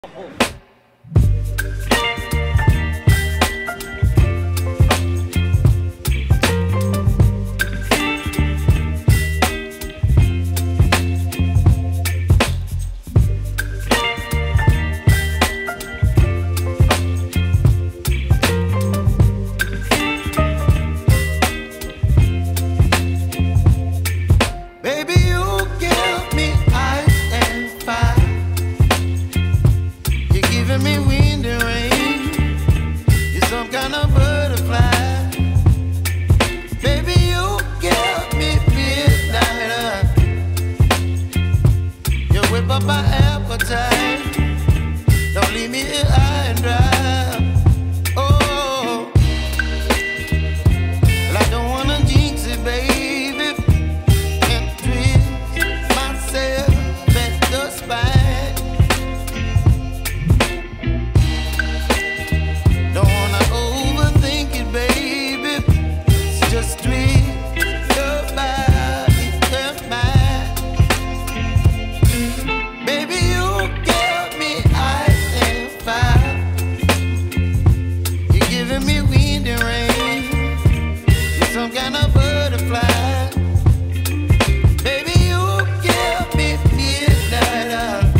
My appetite, don't leave me here high and dry. Oh, well, I don't wanna jinx it, baby, and twist myself at the spine. Don't wanna overthink it, baby. It's just twist your body and mine. Me wind and rain, you're some kind of butterfly. Baby, you give me midnight.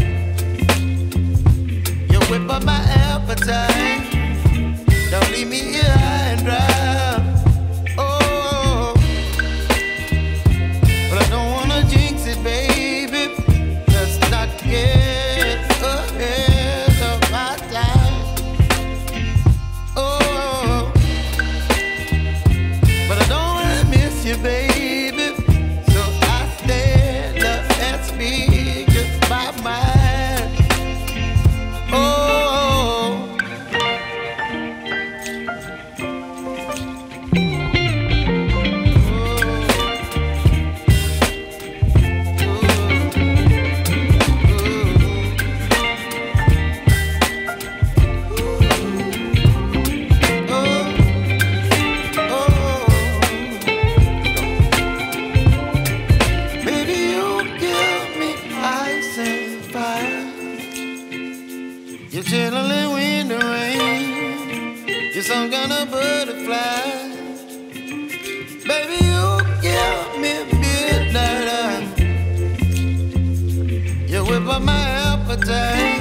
You whip up my appetite. Don't leave me here high and dry. Oh, but I don't wanna jinx it, baby. Let's not get ahead of my time. Baby, so I stand up and speak just my mind. Oh, you're chilling wind and rain. You're some kind of butterfly. Baby, you give me midnight. You whip up my appetite.